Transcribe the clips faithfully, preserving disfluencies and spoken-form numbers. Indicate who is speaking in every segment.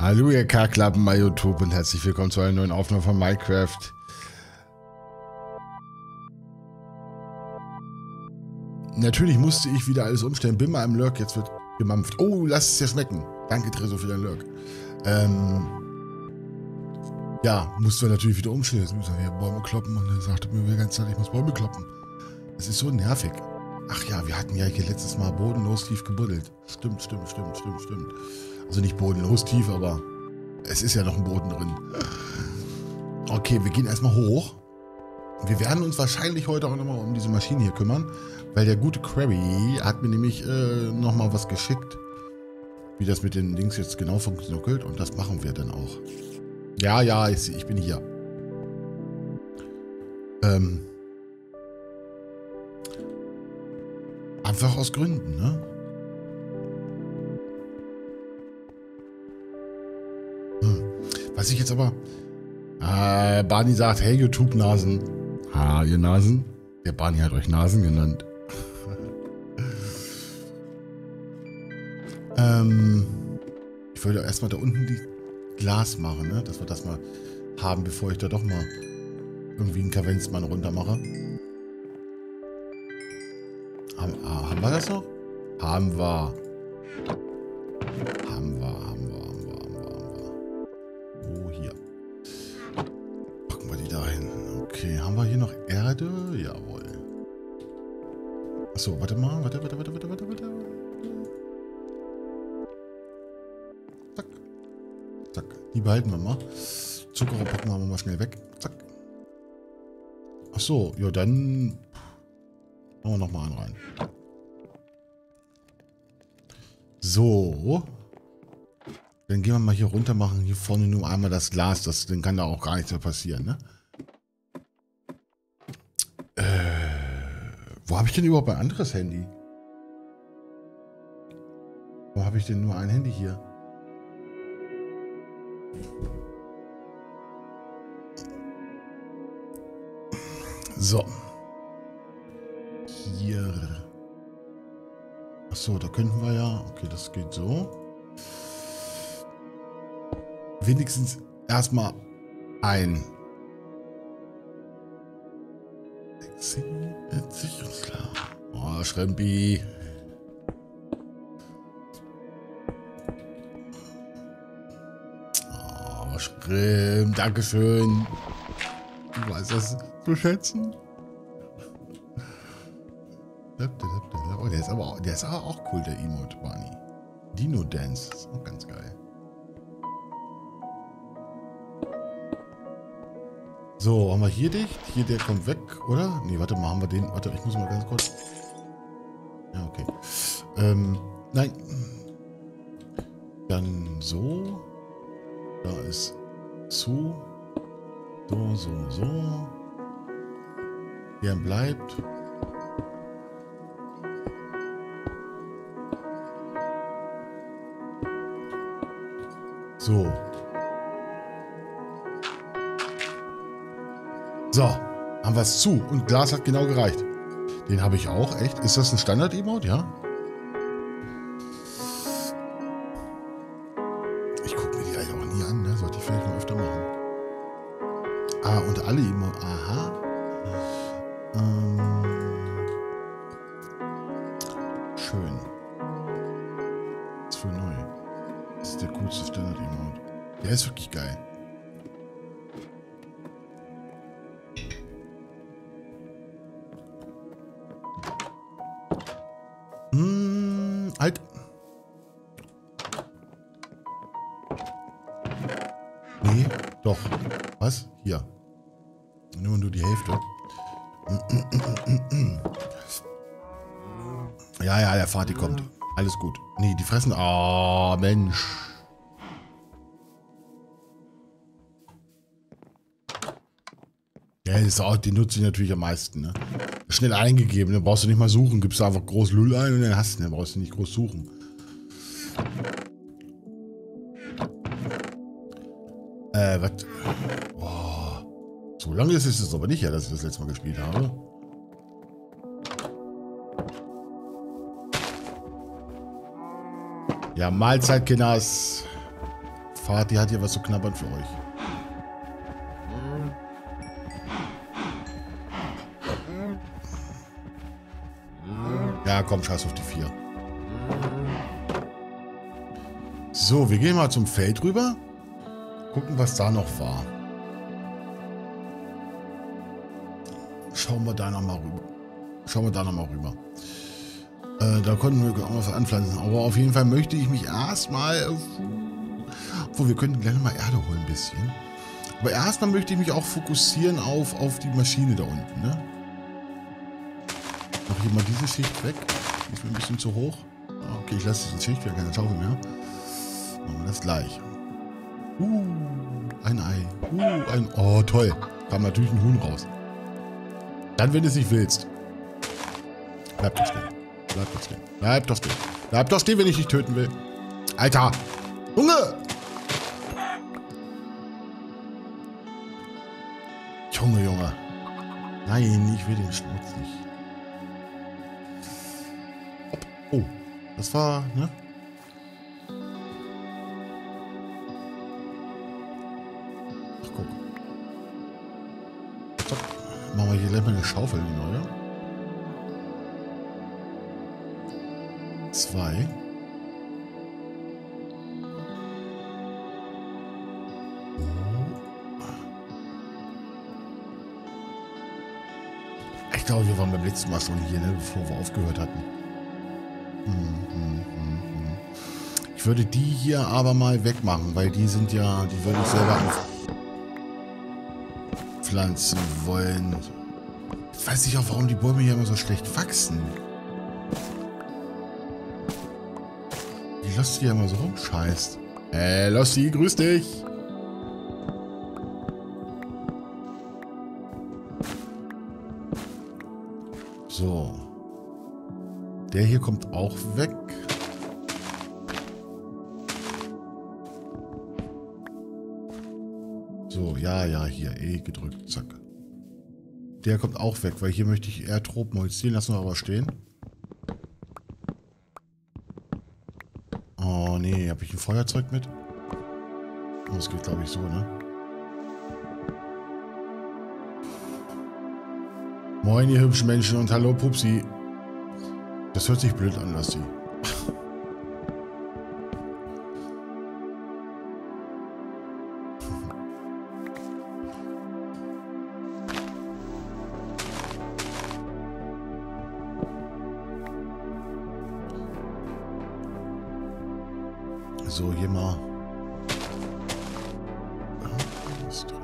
Speaker 1: Hallo ihr Kackklappen bei YouTube und herzlich willkommen zu einer neuen Aufnahme von Minecraft. Natürlich musste ich wieder alles umstellen. Bin mal im Lurk, jetzt wird gemampft. Oh, lass es dir schmecken. Danke Treso für dein Lurk. Ähm, ja, mussten wir natürlich wieder umstellen. Jetzt müssen wir hier Bäume kloppen und er sagte mir die ganze Zeit, ich muss Bäume kloppen. Es ist so nervig. Ach ja, wir hatten ja hier letztes Mal bodenlos tief gebuddelt. Stimmt, stimmt, stimmt, stimmt, stimmt. Also nicht bodenlos tief, aber es ist ja noch ein Boden drin. Okay, wir gehen erstmal hoch. Wir werden uns wahrscheinlich heute auch nochmal um diese Maschine hier kümmern, weil der gute Krabby hat mir nämlich äh, nochmal was geschickt, wie das mit den Dings jetzt genau funktioniert, und das machen wir dann auch. Ja, ja, ich, ich bin hier. Ähm, einfach aus Gründen, ne? Was ich jetzt aber... Äh, Barney sagt, hey YouTube-Nasen. Ha, ihr Nasen? Der Barney hat euch Nasen genannt. ähm, ich wollte erstmal da unten die Glas machen, ne? Dass wir das mal haben, bevor ich da doch mal irgendwie einen Kavenzmann runter mache. Haben, ah, haben wir das noch? Haben wir. Haben wir, haben wir, haben wir, haben wir, haben wir. Oh, hier. Packen wir die da hin. Okay, haben wir hier noch Erde? Jawohl. Achso, warte mal. Warte, warte, warte, warte, warte, warte. Zack. Zack. Die behalten wir mal. Zuckerrohr packen wir mal schnell weg. Zack. Achso, ja, dann machen wir nochmal einen rein. So. Dann gehen wir mal hier runter, machen hier vorne nur einmal das Glas. Das, dann kann da auch gar nichts mehr passieren, ne? Äh, wo habe ich denn überhaupt ein anderes Handy? Wo habe ich denn nur ein Handy hier? So. Hier. Achso, da könnten wir ja... Okay, das geht so. Wenigstens erstmal ein. Oh, Schrempi. Oh, Schrem, Dankeschön. Du weißt das zu schätzen. Oh, der ist aber auch, der ist aber auch cool, der Emote, Barney. Dino Dance, ist auch ganz geil. So, haben wir hier dicht? Hier, der kommt weg, oder? Nee, warte mal, haben wir den... Warte, ich muss mal ganz kurz... Ja, okay. Ähm, nein. Dann so. Da ist zu. So, so, so. Der bleibt. So. So, haben wir es zu. Und Glas hat genau gereicht. Den habe ich auch, echt. Ist das ein Standard-Emote? Ja. Ich gucke mir die eigentlich auch nie an, ne? Sollte ich vielleicht mal öfter machen. Ah, und alle Emote. Aha. Ähm. Schön. Was für neu. Das ist der coolste Standard-Emote. Der ist wirklich geil. Hm, halt. Nee, doch. Was? Hier. Nur nur die Hälfte. Ja, ja, der Vati kommt. Alles gut. Nee, die fressen... Oh, Mensch. Ja, ist auch, die nutze ich natürlich am meisten, ne? Schnell eingegeben, dann brauchst du nicht mal suchen. Gibst du einfach groß Lull ein und dann hast du ihn. Dann brauchst du nicht groß suchen. Äh, was? Oh. So lange ist es jetzt aber nicht, ja, dass ich das letzte Mal gespielt habe. Ja, Mahlzeit, Kinders. Vati hat hier was zu knabbern für euch. Ja, komm, scheiß auf die vier. So, wir gehen mal zum Feld rüber. Gucken, was da noch war. Schauen wir da nochmal rüber. Schauen wir da nochmal rüber. Äh, da konnten wir auch was anpflanzen. Aber auf jeden Fall möchte ich mich erstmal... Obwohl, wir könnten gleich nochmal Erde holen ein bisschen. Aber erstmal möchte ich mich auch fokussieren auf, auf die Maschine da unten, ne? Mach hier mal diese Schicht weg. Die ist mir ein bisschen zu hoch. Okay, ich lasse diese Schicht, wir haben keine Schaufel mehr. Machen wir das gleich. Uh, ein Ei. Uh, ein... Oh, toll. Kam natürlich ein Huhn raus. Dann, wenn du es nicht willst. Bleib doch stehen. Bleib doch stehen. Bleib doch stehen. Bleib doch stehen, wenn ich dich töten will. Alter! Junge! Junge, Junge. Nein, ich will den Schmutz nicht. Hopp. Oh, das war, ne? Ach, guck. So, machen wir hier gleich mal eine Schaufel, die neue. Zwei. Ich glaube, wir waren beim letzten Mal schon hier, ne, bevor wir aufgehört hatten. Hm, hm, hm, hm. Ich würde die hier aber mal wegmachen, weil die sind ja, die würde ich selber anpflanzen wollen. Ich weiß nicht auch, warum die Bäume hier immer so schlecht wachsen. Die Lossi hier immer so rumscheißt. Hey, Lossi, grüß dich. So. Der hier kommt auch weg. So, ja, ja, hier, E gedrückt, zack. Der kommt auch weg, weil hier möchte ich eher Tropenholz ziehen. Lassen wir aber stehen. Oh, nee, habe ich ein Feuerzeug mit? Oh, das geht, glaube ich, so, ne? Moin, ihr hübschen Menschen und hallo, Pupsi. Das hört sich blöd an, Lassi. So, hier mal. Was ist drin?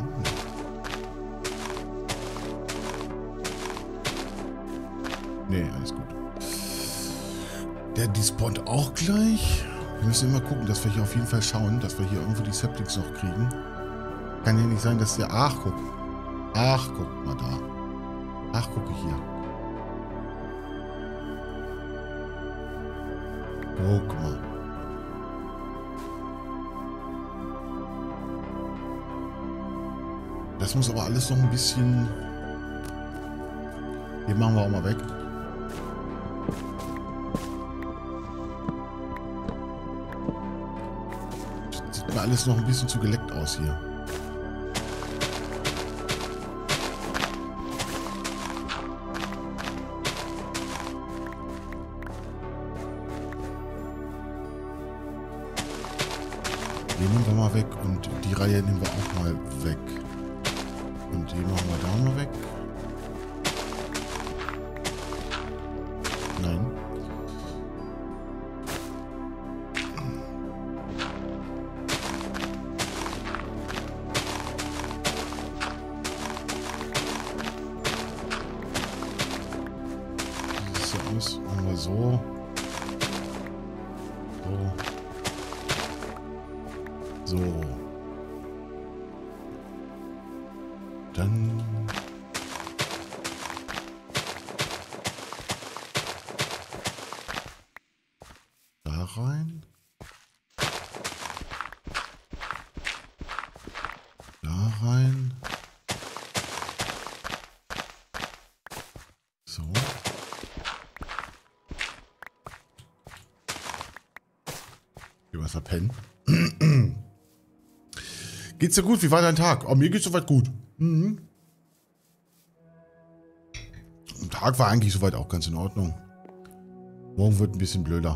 Speaker 1: Nee, alles gut. Der despawnt auch gleich. Wir müssen immer gucken, dass wir hier auf jeden Fall schauen, dass wir hier irgendwo die Saplings noch kriegen. Kann ja nicht sein, dass der... Ach, guck. Ach, guck mal da. Ach, gucke hier. Guck mal. Das muss aber alles noch ein bisschen... Hier machen wir auch mal weg. Sieht mir alles noch ein bisschen zu geleckt aus hier. Den nehmen wir mal weg und die Reihe nehmen wir auch mal weg. Und die machen wir da mal weg. Nein. Das ist ja alles. Machen wir so. So. So. Dann... Da rein. Da rein. So. Gehen wir verpennen. Geht's dir gut? Wie war dein Tag? Oh, mir geht's soweit gut. Mhm. Der Tag war eigentlich soweit auch ganz in Ordnung. Morgen wird ein bisschen blöder.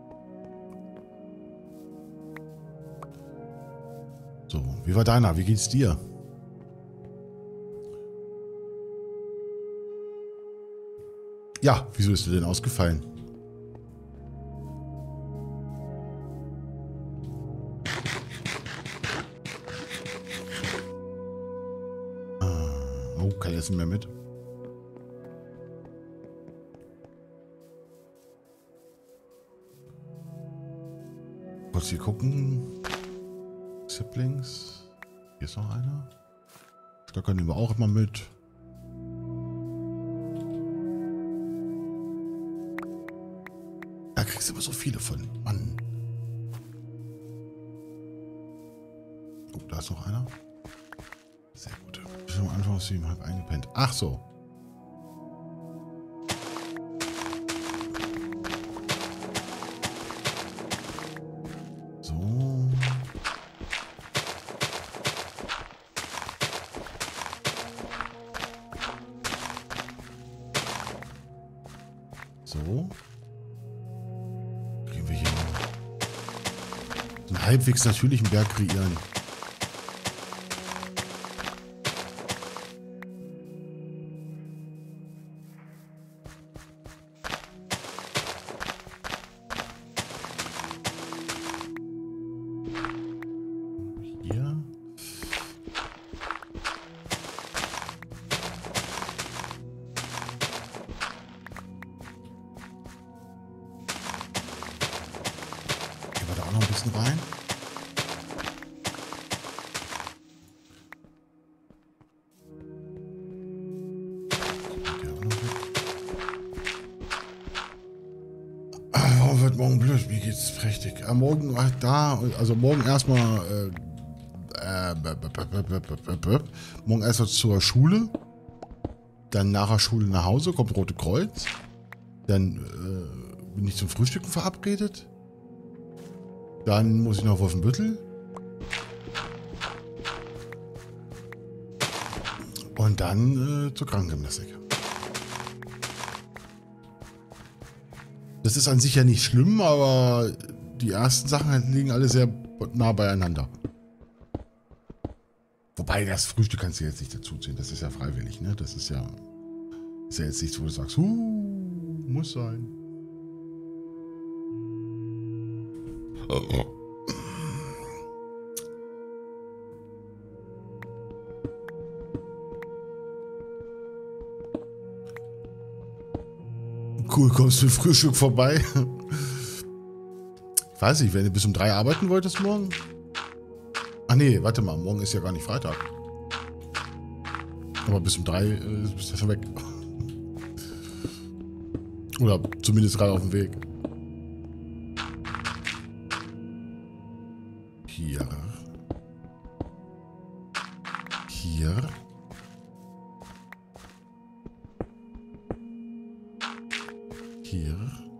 Speaker 1: So, wie war deiner? Wie geht's dir? Ja, wieso ist dir denn ausgefallen? Ah, oh, kein Essen mehr mit. Kurz hier gucken. Siblings. Hier ist noch einer. Stöcker nehmen wir auch immer mit. Da kriegst du aber so viele von. Mann. Oh, da ist noch einer. Sehr gut. Ich bin am Anfang aus dem halb eingepennt. Ach so. So. So. Kriegen wir hier einen halbwegs natürlichen Berg kreieren. Hier. Gehen wir da auch noch ein bisschen rein. Oh, wird morgen blöd. Mir geht's prächtig. Am Morgen da, also morgen erstmal äh, äh, morgen erstmal zur Schule. Dann nach der Schule nach Hause, kommt Rote Kreuz. Dann äh, bin ich zum Frühstücken verabredet. Dann muss ich nach Wolfenbüttel. Und dann äh, zur Krankengymnastik. Das ist an sich ja nicht schlimm, aber die ersten Sachen liegen alle sehr nah beieinander. Wobei, das Frühstück kannst du jetzt nicht dazu ziehen. Das ist ja freiwillig, ne? Das ist ja, ist ja jetzt nichts, wo du sagst, huh, muss sein. Oh, oh. Cool, kommst du für Frühstück vorbei? Ich weiß nicht, wenn du bis um drei arbeiten wolltest morgen? Ach nee, warte mal, morgen ist ja gar nicht Freitag. Aber bis um drei äh, bist du schon weg. Oder zumindest gerade auf dem Weg. Hier. Hier. Hier.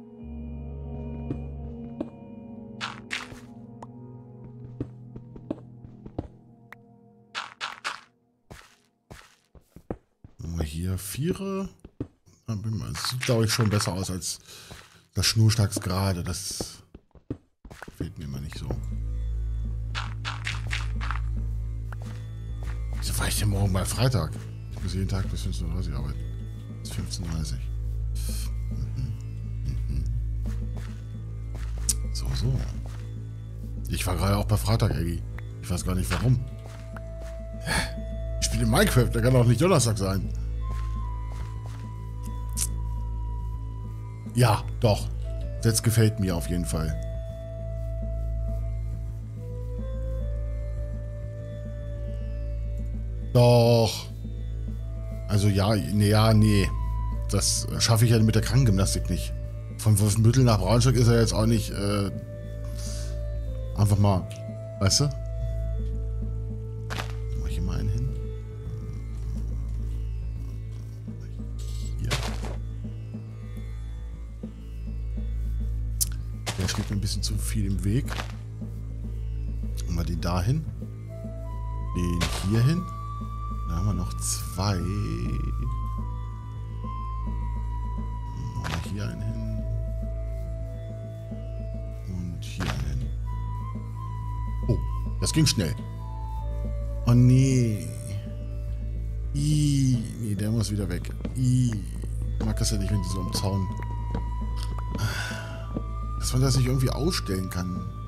Speaker 1: Hier Viere. Das sieht, glaube ich, schon besser aus als das Schnurstracks gerade. Das fehlt mir immer nicht so. Wieso war ich denn morgen bei Freitag? Ich muss jeden Tag bis fünfzehn Uhr dreißig arbeiten. Bis fünfzehn Uhr dreißig. Mhm. Mhm. So, so. Ich war gerade auch bei Freitag, Eggy. Ich weiß gar nicht warum. Ich spiele Minecraft, der kann doch nicht Donnerstag sein. Ja, doch. Das gefällt mir auf jeden Fall. Doch. Also ja, nee, ja, nee. Das schaffe ich ja mit der Krankengymnastik nicht. Von Wolfenbüttel nach Braunschweig ist er jetzt auch nicht äh, einfach mal, weißt du? Mach ich hier mal einen hin. Hier. Der steht mir ein bisschen zu viel im Weg. Machen wir den da hin. Den hier hin. Dann haben wir noch zwei. Machen wir hier einen hin. Und hier einen hin. Oh, das ging schnell. Oh nee. Ih, nee, der muss wieder weg. Ih, ich mag das ja nicht, wenn die so am Zaun. Dass man das nicht irgendwie ausstellen kann.